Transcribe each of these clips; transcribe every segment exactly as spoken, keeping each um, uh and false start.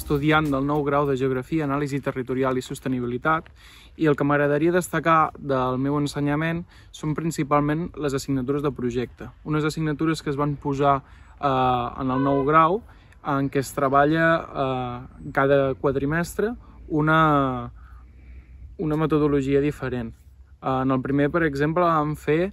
estudiant del nou grau de Geografia, Anàlisi Territorial i Sostenibilitat, i el que m'agradaria destacar del meu ensenyament són principalment les assignatures de projecte. Unes assignatures que es van posar eh, en el nou grau, en què es treballa eh, cada quadrimestre una, una metodologia diferent. Eh, en el primer, per exemple, vam fer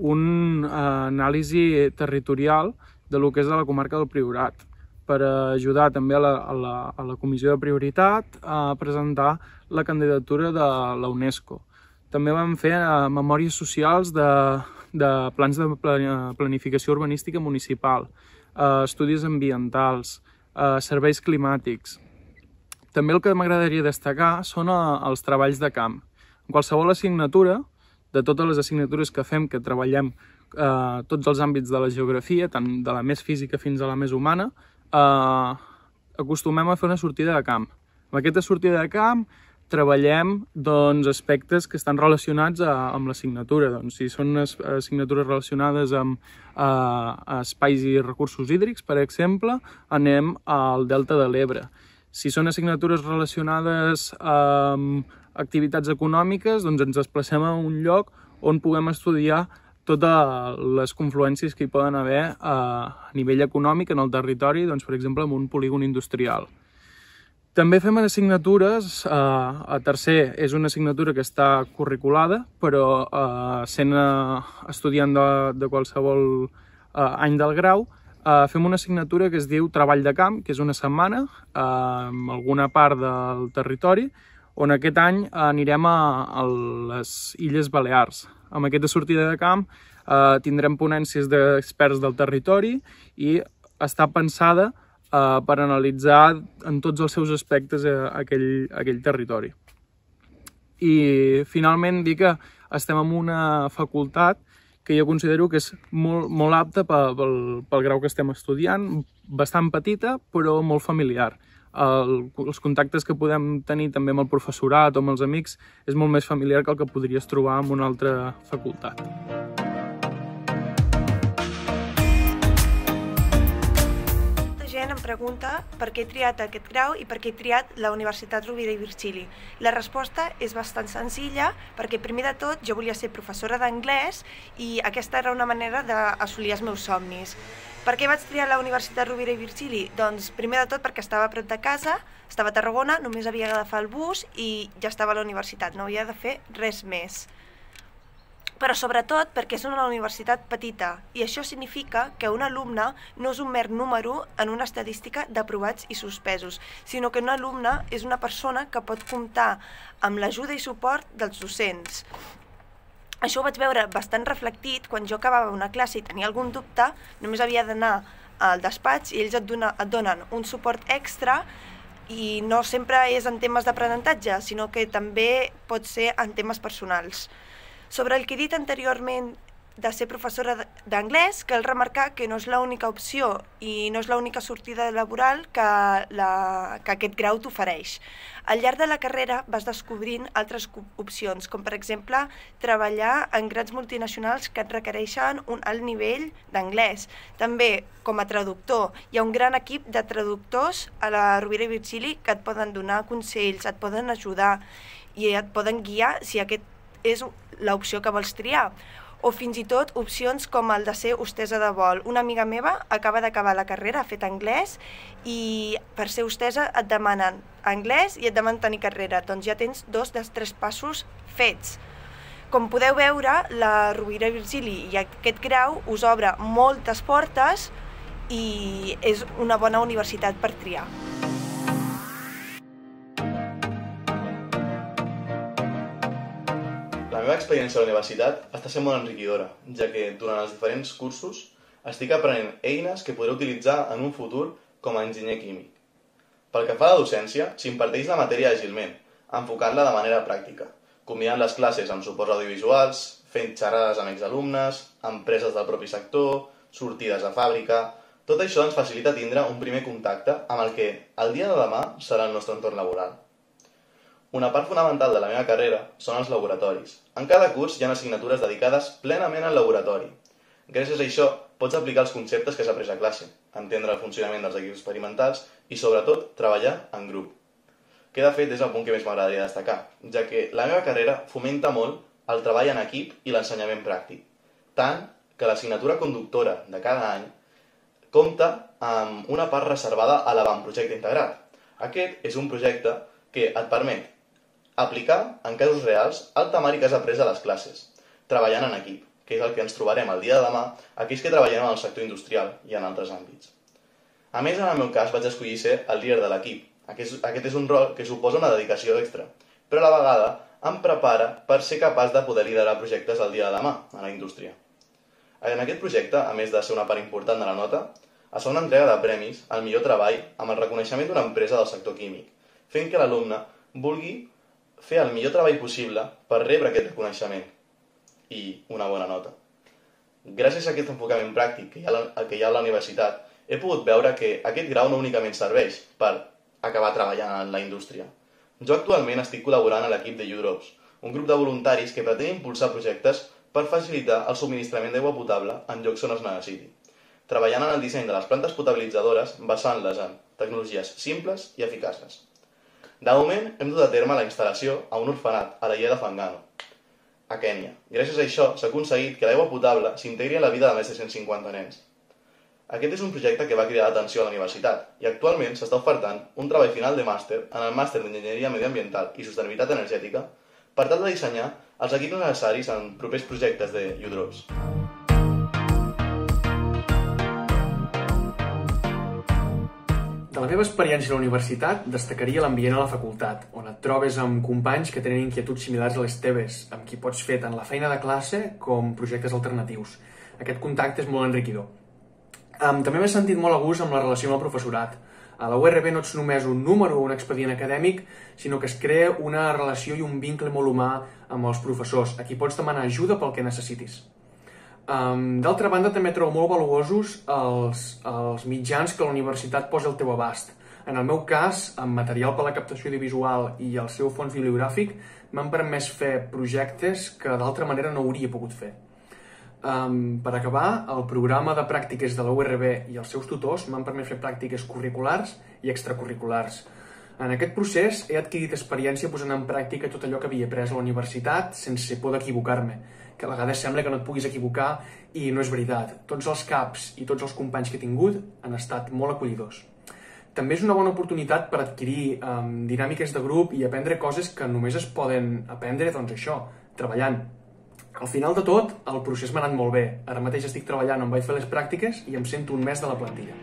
una uh, anàlisi territorial de lo que és la comarca del Priorat, per ajudar també a la, a la, a la Comissió de Prioritat a presentar la candidatura de la UNESCO. També vam fer uh, memòries socials de, de plans de planificació urbanística municipal, uh, estudis ambientals, uh, serveis climàtics. També el que m'agradaria destacar són uh, els treballs de camp. En qualsevol assignatura, de totes les assignatures que fem, que treballem eh, tots els àmbits de la geografia, tant de la més física fins a la més humana, eh, acostumem a fer una sortida de camp. Amb aquesta sortida de camp treballem doncs, aspectes que estan relacionats a, amb l'assignatura. Doncs, si són assignatures relacionades amb eh, espais i recursos hídrics, per exemple, anem al Delta de l'Ebre. Si són assignatures relacionades amb activitats econòmiques, doncs ens desplacem a un lloc on puguem estudiar totes les confluències que hi poden haver a nivell econòmic en el territori, doncs, per exemple, en un polígon industrial. També fem assignatures, eh, a tercer és una assignatura que està curriculada, però eh, sent estudiant de, de qualsevol eh, any del grau, eh, fem una assignatura que es diu Treball de camp, que és una setmana eh, en alguna part del territori, on aquest any anirem a, a les Illes Balears. Amb aquesta sortida de camp eh, tindrem ponències d'experts del territori i està pensada eh, per analitzar en tots els seus aspectes eh, aquell, aquell territori. I finalment dir que estem en una facultat que jo considero que és molt, molt apta pel, pel grau que estem estudiant, bastant petita però molt familiar. El, els contactes que podem tenir també amb el professorat o amb els amics és molt més familiar que el que podries trobar en una altra facultat. Molta gent em pregunta per què he triat aquest grau i per què he triat la Universitat Rovira i Virgili. La resposta és bastant senzilla, perquè primer de tot jo volia ser professora d'anglès i aquesta era una manera d'assolir els meus somnis. Per què vaig triar la Universitat Rovira i Virgili? Doncs primer de tot perquè estava a prop de casa, estava a Tarragona, només havia d'agafar el bus i ja estava a la universitat, no havia de fer res més. Però sobretot perquè és una universitat petita i això significa que un alumne no és un mer número en una estadística d'aprovats i suspesos, sinó que un alumne és una persona que pot comptar amb l'ajuda i suport dels docents. Això ho vaig veure bastant reflectit quan jo acabava una classe i tenia algun dubte, només havia d'anar al despatx i ells et, dona, et donen un suport extra i no sempre és en temes d'aprenentatge, sinó que també pot ser en temes personals. Sobre el que he dit anteriorment de ser professora d'anglès, cal remarcar que no és l'única opció i no és l'única sortida laboral que, la, que aquest grau t'ofereix. Al llarg de la carrera vas descobrint altres opcions, com per exemple treballar en grans multinacionals que et requereixen un alt nivell d'anglès. També, com a traductor, hi ha un gran equip de traductors a la Rovira i Virgili que et poden donar consells, et poden ajudar i et poden guiar si aquest és l'opció que vols triar. O fins i tot opcions com el de ser hostessa de vol. Una amiga meva acaba d'acabar la carrera, ha fet anglès, i per ser hostessa et demanen anglès i et demanen tenir carrera. Doncs ja tens dos dels tres passos fets. Com podeu veure, la Rovira i Virgili i aquest grau us obre moltes portes i és una bona universitat per triar. La meva experiència a la universitat està sent molt enriquidora, ja que durant els diferents cursos estic aprenent eines que podré utilitzar en un futur com a enginyer químic. Pel que fa a la docència, s'imparteix la matèria àgilment, enfocant-la de manera pràctica, combinant les classes amb suports audiovisuals, fent xerrades amb exalumnes, empreses del propi sector, sortides a fàbrica. Tot això ens facilita tindre un primer contacte amb el que el dia de demà serà el nostre entorn laboral. Una part fonamental de la meva carrera són els laboratoris. En cada curs hi ha assignatures dedicades plenament al laboratori. Gràcies a això pots aplicar els conceptes que has après a classe, entendre el funcionament dels equips experimentals i, sobretot, treballar en grup. Que, de fet, és el punt que més m'agradaria destacar, ja que la meva carrera fomenta molt el treball en equip i l'ensenyament pràctic, tant que l'assignatura conductora de cada any compta amb una part reservada a l'avantprojecte integrat. Aquest és un projecte que et permet aplicar en casos reals el temari que has après a les classes, treballant en equip, que és el que ens trobarem el dia de demà aquells que treballem en el sector industrial i en altres àmbits. A més, en el meu cas, vaig escollir ser el líder de l'equip. Aquest és un rol que suposa una dedicació extra, però a la vegada em prepara per ser capaç de poder liderar projectes el dia de demà a la indústria. En aquest projecte, a més de ser una part important de la nota, es fa una entrega de premis al millor treball amb el reconeixement d'una empresa del sector químic, fent que l'alumne vulgui fer el millor treball possible per rebre aquest reconeixement i una bona nota. Gràcies a aquest enfocament pràctic que hi ha a la universitat, he pogut veure que aquest grau no únicament serveix per acabar treballant en la indústria. Jo actualment estic col·laborant a l'equip de U-Drops, un grup de voluntaris que pretén impulsar projectes per facilitar el subministrament d'aigua potable en llocs on es necessiti, treballant en el disseny de les plantes potabilitzadores basant-les en tecnologies simples i eficaces. De moment, hem dut a terme la instal·lació a un orfenat a la illa de Fangano, a Kènia. Gràcies a això s'ha aconseguit que l'aigua potable s'integri en la vida de més de cent cinquanta nens. Aquest és un projecte que va cridar l'atenció a la universitat i actualment s'està ofertant un treball final de màster en el màster d'Enginyeria Mediambiental i Sostenibilitat Energètica per tal de dissenyar els equips necessaris en propers projectes de U-Drops. De la meva experiència a la universitat destacaria l'ambient a la facultat, on et trobes amb companys que tenen inquietuds similars a les teves, amb qui pots fer tant la feina de classe com projectes alternatius. Aquest contacte és molt enriquidor. Um, també m'he sentit molt a gust amb la relació amb el professorat. A la U R B no ets només un número o un expedient acadèmic, sinó que es crea una relació i un vincle molt humà amb els professors, a qui pots demanar ajuda pel que necessitis. Um, D'altra banda, també trobo molt valuosos els, els mitjans que la universitat posa al teu abast. En el meu cas, amb material per a la captació audiovisual i el seu fons bibliogràfic, m'han permès fer projectes que d'altra manera no hauria pogut fer. Um, per acabar, el programa de pràctiques de la U R B i els seus tutors m'han permès fer pràctiques curriculars i extracurriculars. En aquest procés he adquirit experiència posant en pràctica tot allò que havia après a la universitat sense por d'equivocar-me, que a vegades sembla que no et puguis equivocar i no és veritat. Tots els caps i tots els companys que he tingut han estat molt acollidors. També és una bona oportunitat per adquirir um, dinàmiques de grup i aprendre coses que només es poden aprendre, doncs això, treballant. Al final de tot, el procés m'ha anat molt bé. Ara mateix estic treballant on vaig fer les pràctiques i em sento un mes de la plantilla.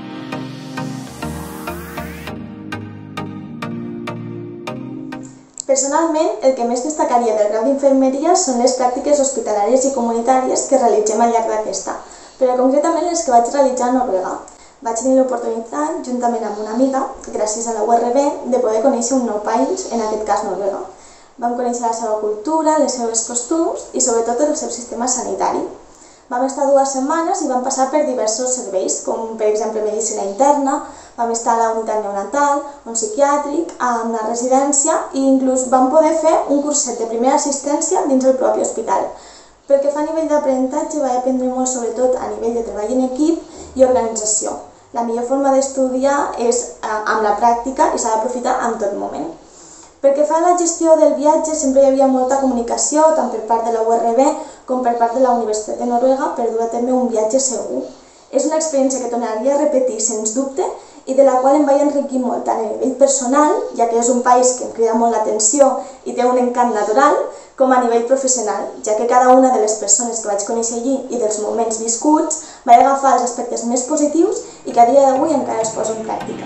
Personalment, el que més destacaria del grau d'infermeria són les pràctiques hospitalàries i comunitàries que realitzem al llarg d'aquesta, però concretament les que vaig realitzar a Noruega. Vaig tenir l'oportunitat, juntament amb una amiga, gràcies a la U R B, de poder conèixer un nou país, en aquest cas Noruega. Vam conèixer la seva cultura, les seves costums i sobretot el seu sistema sanitari. Vam estar dues setmanes i vam passar per diversos serveis, com per exemple medicina interna, vam estar a la unitat neonatal, un psiquiàtric, a una residència i inclús vam poder fer un curset de primera assistència dins el propi hospital. Pel que fa a nivell d'aprenentatge, vaig aprendre molt sobretot a nivell de treball en equip i organització. La millor forma d'estudiar és amb la pràctica i s'ha d'aprofitar en tot moment. Pel que fa a la gestió del viatge, sempre hi havia molta comunicació, tant per part de la U R B com per part de la Universitat de Noruega, per dur a terme un viatge segur. És una experiència que tornaria a repetir, sens dubte, i de la qual em vaig enriquir molt, tant a nivell personal, ja que és un país que em crida molt l'atenció i té un encant natural, com a nivell professional, ja que cada una de les persones que vaig conèixer allí i dels moments viscuts vaig agafar els aspectes més positius i que a dia d'avui encara els poso en pràctica.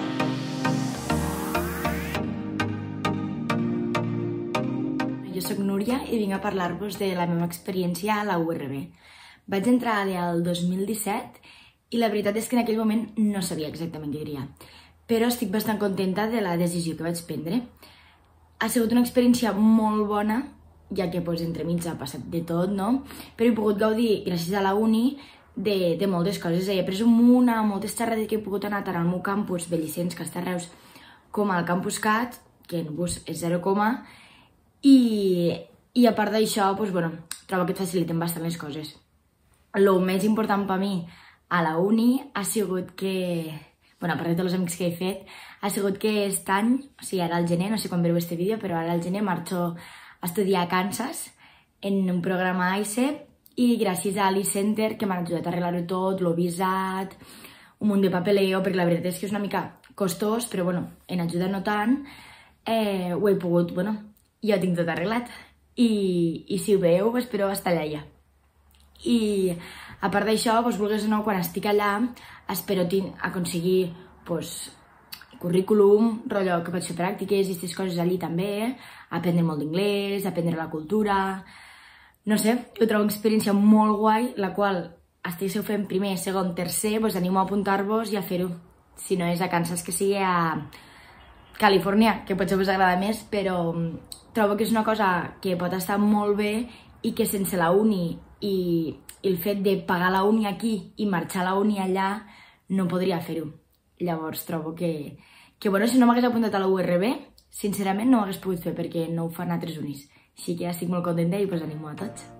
Jo soc Núria i vinc a parlar-vos de la meva experiència a la U R B. Vaig entrar allà el dos mil disset i la veritat és que en aquell moment no sabia exactament què diria, però estic bastant contenta de la decisió que vaig prendre. Ha sigut una experiència molt bona, ja que doncs, entremig ha passat de tot, no? Però he pogut gaudir, gràcies a la uni, de, de moltes coses. He après un munt, moltes xerrades que he pogut anar tant al meu campus de Llicents, que està a Reus, com al campus C A T, que en bus és zero coma, I, i a part d'això, doncs, bueno, trobo que et faciliten bastant les coses. el més important per mi a la uni ha sigut que, bueno, a part de tots els amics que he fet, ha sigut que aquest any, o sigui, ara al gener, no sé quan veieu aquest vídeo, però ara al gener marxo a estudiar a Kansas en un programa I C E P i gràcies a l'e-Center que m'han ajudat a arreglar-ho tot, l'ho visat, un munt de papeleo, perquè la veritat és que és una mica costós, però bueno, en ajuda no tant, eh, ho he pogut, bueno, jo tinc tot arreglat i, i si ho veieu, espero estar allà ja. I a part d'això, doncs, vulguis o no, quan estic allà, espero aconseguir doncs, currículum, rotllo que pots fer pràctiques i aquestes coses allí també, aprendre molt d'inglès, aprendre la cultura... No sé, ho trobo una experiència molt guai, la qual estigueu fent primer, segon, tercer, doncs animo a apuntar-vos i a fer-ho. Si no és a Kansas, que sigui a Califòrnia, que potser us agrada més, però trobo que és una cosa que pot estar molt bé i que sense la uni i el fet de pagar la uni aquí i marxar a la uni allà no podria fer-ho. Llavors trobo que, que bueno, si no m'hagués apuntat a la U R B, sincerament no ho hagués pogut fer perquè no ho fan altres unis. Així que ja estic molt contenta i us animo a tots.